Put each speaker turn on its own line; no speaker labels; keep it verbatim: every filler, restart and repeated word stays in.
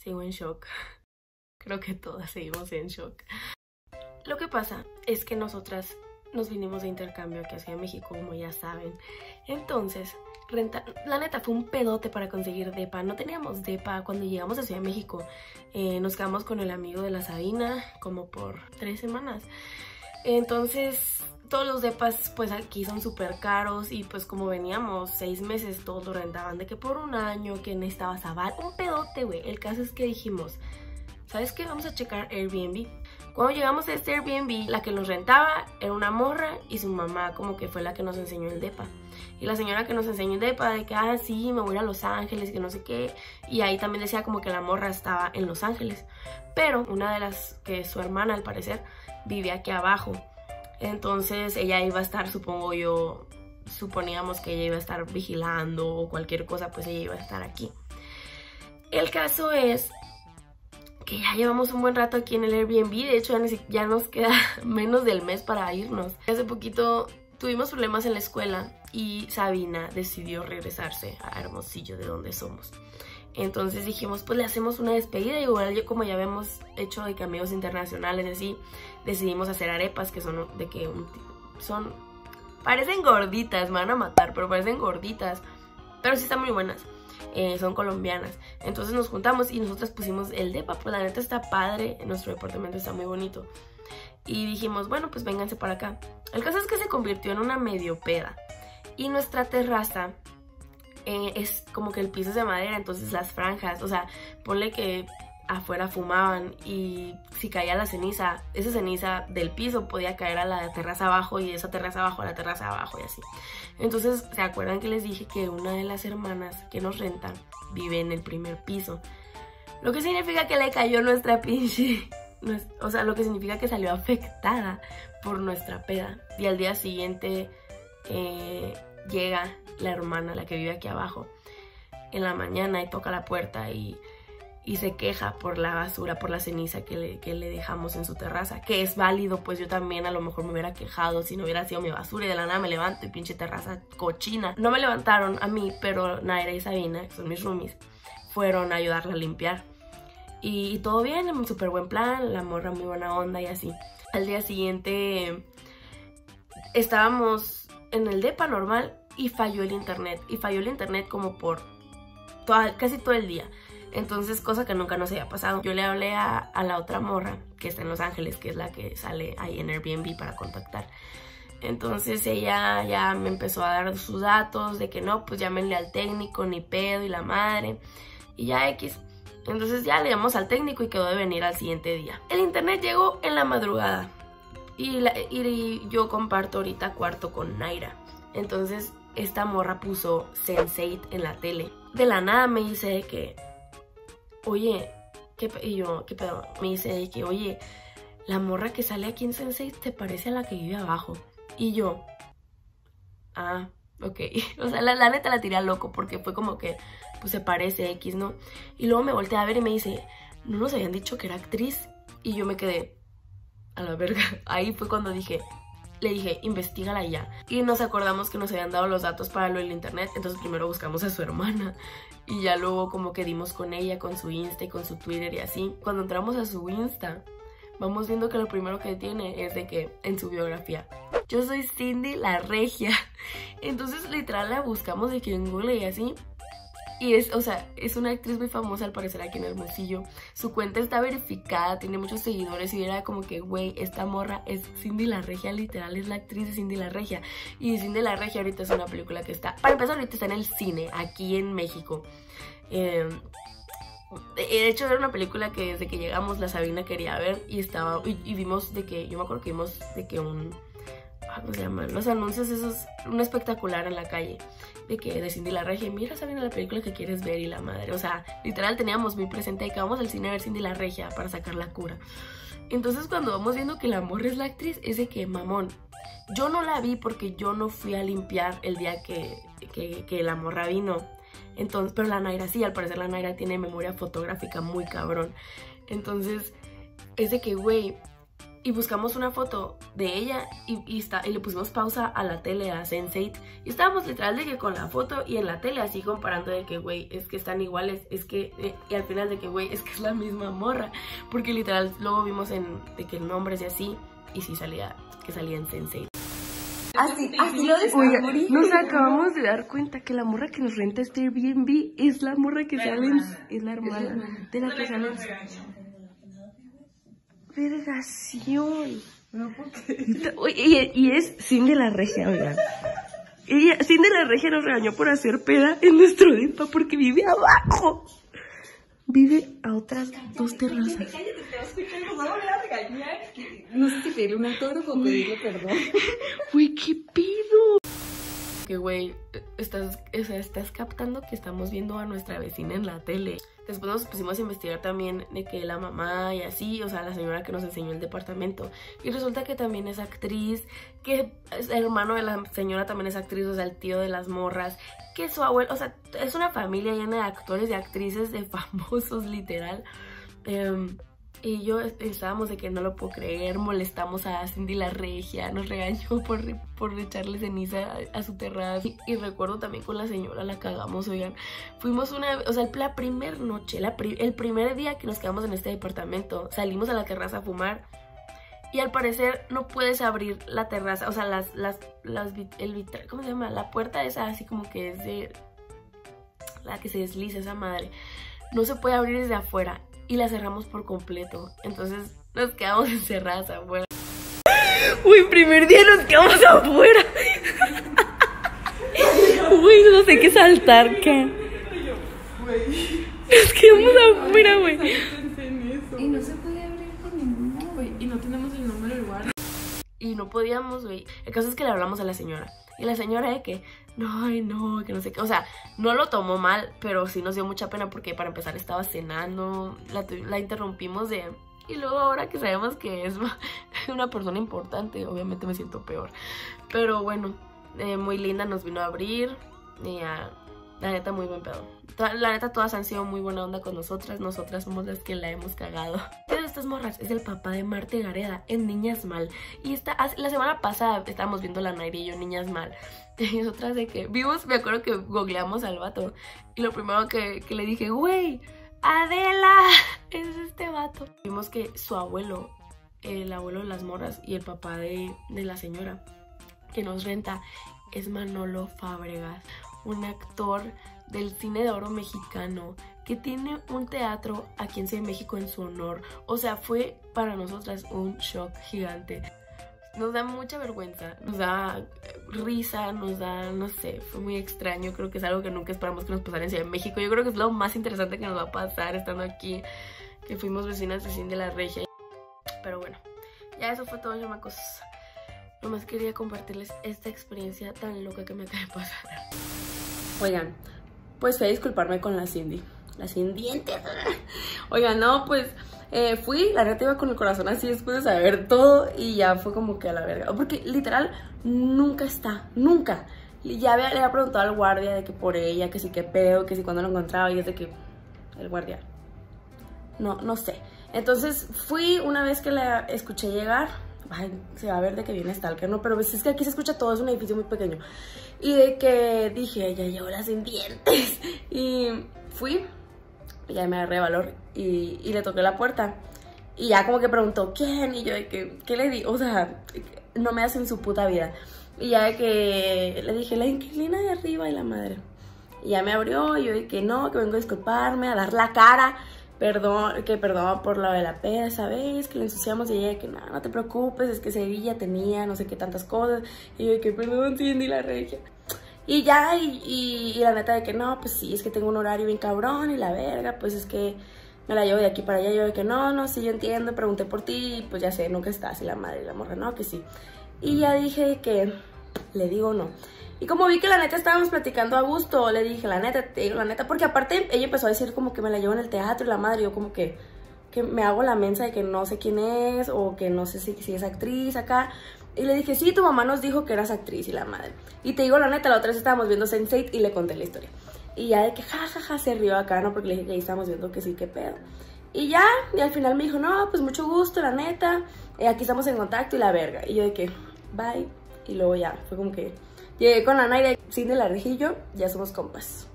Sigo en shock. Creo que todas seguimos en shock. Lo que pasa es que nosotras nos vinimos de intercambio aquí a Ciudad de México, como ya saben. Entonces, renta, la neta fue un pedote para conseguir depa. No teníamos depa. Cuando llegamos a Ciudad de México, eh, nos quedamos con el amigo de la Sabina como por tres semanas. Entonces, todos los depas pues aquí son súper caros y pues como veníamos seis meses, todos lo rentaban de que por un año, que necesitabas aval. Un pedote, güey. El caso es que dijimos, ¿sabes qué? Vamos a checar Airbnb. Cuando llegamos a este Airbnb, la que nos rentaba era una morra y su mamá como que fue la que nos enseñó el depa. Y la señora que nos enseñó el depa de que, ah, sí, me voy a ir a Los Ángeles, que no sé qué. Y ahí también decía como que la morra estaba en Los Ángeles. Pero una de las que su hermana, al parecer, vive aquí abajo. Entonces ella iba a estar, supongo yo, suponíamos que ella iba a estar vigilando o cualquier cosa, pues ella iba a estar aquí. El caso es que ya llevamos un buen rato aquí en el Airbnb. De hecho ya, ya nos queda menos del mes para irnos. Hace poquito tuvimos problemas en la escuela y Sabina decidió regresarse a Hermosillo, de donde somos. Entonces dijimos, pues le hacemos una despedida. Y igual yo, como ya habíamos hecho de que amigos internacionales así, decidimos hacer arepas, que son de que un, son, parecen gorditas, me van a matar, pero parecen gorditas, pero sí están muy buenas. Eh, son colombianas. Entonces nos juntamos y nosotras pusimos el depa. Pues la neta está padre, nuestro departamento está muy bonito. Y dijimos, bueno, pues vénganse para acá. El caso es que se convirtió en una medio peda. Y nuestra terraza eh, es como que el piso es de madera, entonces las franjas, o sea, ponle que afuera fumaban y si caía la ceniza, esa ceniza del piso podía caer a la terraza abajo y esa terraza abajo a la terraza abajo y así. Entonces, ¿se acuerdan que les dije que una de las hermanas que nos rentan vive en el primer piso? Lo que significa que le cayó nuestra pinche... O sea, lo que significa que salió afectada por nuestra peda. Y al día siguiente eh, llega la hermana, la que vive aquí abajo, en la mañana y toca la puerta y... y se queja por la basura, por la ceniza que le, que le dejamos en su terraza, que es válido, pues yo también a lo mejor me hubiera quejado si no hubiera sido mi basura y de la nada me levanto y pinche terraza cochina. No me levantaron a mí, pero Naira y Sabina, que son mis roomies, fueron a ayudarla a limpiar. Y, y todo bien, en súper buen plan, la morra muy buena onda y así. Al día siguiente estábamos en el depa normal y falló el internet. Y falló el internet como por toda, casi todo el día. Entonces, cosa que nunca nos había pasado. Yo le hablé a, a la otra morra que está en Los Ángeles, que es la que sale ahí en Airbnb para contactar. Entonces ella ya me empezó a dar sus datos de que no, pues llámenle al técnico, ni pedo y la madre. Y ya X. Entonces ya le llamamos al técnico y quedó de venir al siguiente día. El internet llegó en la madrugada. Y, la, y yo comparto ahorita cuarto con Naira. Entonces esta morra puso sense eight en la tele. De la nada me dice que... oye, ¿qué, y yo, ¿qué pedo? Me dice que, oye, la morra que sale aquí en sense eight te parece a la que vive abajo. Y yo, ah, ok. O sea, la, la neta la tiré a loco porque fue como que, pues se parece X, ¿no? Y luego me volteé a ver y me dice, ¿no nos habían dicho que era actriz? Y yo me quedé, a la verga. Ahí fue cuando dije, le dije, investígala ya. Y nos acordamos que nos habían dado los datos para lo del internet. Entonces primero buscamos a su hermana. Y ya luego como que dimos con ella, con su Insta y con su Twitter y así. Cuando entramos a su Insta, vamos viendo que lo primero que tiene es de que en su biografía, yo soy Cindy la Regia. Entonces literal la buscamos de que en Google y así. Y es, o sea, es una actriz muy famosa al parecer aquí en Hermosillo. Su cuenta está verificada, tiene muchos seguidores y era como que, güey, esta morra es Cindy la Regia, literal, es la actriz de Cindy la Regia. Y Cindy la Regia ahorita es una película que está, para empezar, ahorita está en el cine, aquí en México. Eh, de hecho, era una película que desde que llegamos la Sabina quería ver y estaba, y, y vimos de que, yo me acuerdo que vimos de que un... ¿cómo se llaman? Los anuncios esos, un espectacular en la calle de que de Cindy la Regia, mira, Sabina, la película que quieres ver y la madre, o sea, literal teníamos muy presente de que vamos al cine a ver Cindy la Regia para sacar la cura. Entonces cuando vamos viendo que la morra es la actriz, es de que, mamón, yo no la vi porque yo no fui a limpiar el día que, que, que la morra vino. Entonces, pero la Naira sí, al parecer la Naira tiene memoria fotográfica muy cabrón. Entonces es de que, güey, y buscamos una foto de ella y, y, está, y le pusimos pausa a la tele, a sense eight. Y estábamos literal de que con la foto y en la tele así comparando de que, güey, es que están iguales, es que, eh, y al final de que, güey, es que es la misma morra. Porque literal luego vimos en, de que nombres y así, y sí salía, que salía en sense eight.
Así, así lo descubrí.
Nos acabamos de dar cuenta que la morra que nos renta este Airbnb es la morra que sale en, es la hermana de la que sale en... Vergación.
No, porque...
Y, y es Cindy la Regia, oigan. Ella, Cindy la Regia nos regañó por hacer peda en nuestro depa porque vive abajo. Vive a otras dos terrazas.
No sé si pedirle un autógrafo o pedirle perdón.
Güey, ¿qué pido? Que güey, estás, o sea, estás captando que estamos viendo a nuestra vecina en la tele. Después nos pusimos a investigar también de que la mamá y así, o sea, la señora que nos enseñó el departamento. Y resulta que también es actriz, que el hermano de la señora también es actriz, o sea, el tío de las morras, que su abuelo, o sea, es una familia llena de actores y actrices, de famosos, literal. Um, y yo estábamos de que no lo puedo creer, molestamos a Cindy la Regia, nos regañó por, por echarle ceniza a, a su terraza. Y, y recuerdo también con la señora, la cagamos, oigan. Fuimos una, o sea, la primera noche, la pri, el primer día que nos quedamos en este departamento, salimos a la terraza a fumar. Y al parecer no puedes abrir la terraza, o sea, las, las, las, el vitral, ¿cómo se llama? La puerta esa así como que es de, la que se desliza, esa madre. No se puede abrir desde afuera. Y la cerramos por completo. Entonces nos quedamos encerradas afuera. Uy, primer día nos quedamos afuera. Uy, no sé qué saltar, ¿qué? Nos quedamos afuera, güey.
Y no se puede abrir con ninguna, güey. Y no tenemos el número del guardia.
Y no podíamos, güey. El caso es que le hablamos a la señora. Y la señora de que, no, ay, no, que no sé qué. O sea, no lo tomó mal, pero sí nos dio mucha pena porque para empezar estaba cenando. La, la interrumpimos de... Y luego ahora que sabemos que es una persona importante, obviamente me siento peor. Pero bueno, eh, muy linda, nos vino a abrir. Y ya, la neta, muy buen pedo. La neta, todas han sido muy buena onda con nosotras. Nosotras somos las que la hemos cagado. Pero estas morras es el papá de Marte Gareda en Niñas Mal. Y esta, la semana pasada estábamos viendo la Nairi y yo Niñas Mal. Y nosotras de que vimos, me acuerdo que googleamos al vato. Y lo primero que, que le dije, güey, Adela, es este vato. Vimos que su abuelo, el abuelo de las morras y el papá de, de la señora que nos renta es Manolo Fábregas, un actor del cine de oro mexicano que tiene un teatro aquí en Ciudad de México en su honor. O sea, fue para nosotras un shock gigante. Nos da mucha vergüenza, nos da risa, nos da, no sé, fue muy extraño. Creo que es algo que nunca esperamos que nos pasara en Ciudad de México. Yo creo que es lo más interesante que nos va a pasar estando aquí, que fuimos vecinas de Cindy la Regia. Pero bueno, ya eso fue todo, chamacos. Nomás quería compartirles esta experiencia tan loca que me acaba de pasar. Oigan, pues fui a disculparme con la Cindy. La sin dientes. Oigan, no, pues eh, fui, la neta iba con el corazón así después de saber todo. Y ya fue como que a la verga. Porque literal, nunca está, nunca. Ya había, le había preguntado al guardia de que por ella, que sí que pedo, que sí cuando lo encontraba. Y es de que el guardia, no, no sé. Entonces fui una vez que la escuché llegar. Ay, se va a ver de que viene Stalker, ¿no? Pero es que aquí se escucha todo, es un edificio muy pequeño. Y de que dije, ya llegó la sin dientes. Y fui, ya me agarré valor y, y le toqué la puerta. Y ya como que preguntó, ¿quién? Y yo de que, ¿qué le di? O sea, no me hacen su puta vida. Y ya de que le dije, la inquilina de arriba y la madre. Y ya me abrió, y yo de que no, que vengo a disculparme, a dar la cara. Perdón, que perdón por lo de la peda, ¿sabes? Que le ensuciamos y ella que no, no te preocupes, es que Sevilla tenía no sé qué tantas cosas. Y yo de que perdón, Cindy la Regia. Y ya, y, y, y la neta de que no, pues sí, es que tengo un horario bien cabrón y la verga, pues es que me la llevo de aquí para allá. Y yo de que no, no, sí, yo entiendo, pregunté por ti y pues ya sé, nunca estás. Y la madre y la morra, no, que sí. Y ya dije que le digo no. Y como vi que la neta estábamos platicando a gusto, le dije, la neta, te digo la neta, porque aparte ella empezó a decir como que me la llevo en el teatro y la madre, yo como que, que me hago la mensa de que no sé quién es o que no sé si, si es actriz acá. Y le dije, sí, tu mamá nos dijo que eras actriz y la madre. Y te digo la neta, la otra vez estábamos viendo sense eight y le conté la historia. Y ya de que jajaja ja, ja, se rió acá, ¿no? Porque le dije que ahí estábamos viendo que sí, qué pedo. Y ya, y al final me dijo, no, pues mucho gusto, la neta, eh, aquí estamos en contacto y la verga. Y yo de que, bye. Y luego ya, fue como que llegué con la Naira, Cindy Lardillo, ya somos compas.